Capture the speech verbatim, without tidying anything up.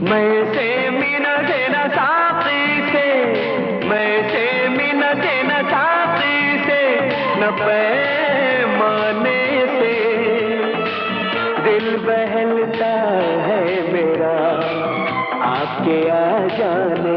मैं से मिलते न साथी से, मैं से मिलते न साथी से, न पैमाने से दिल बहलता है मेरा आपके आ जाने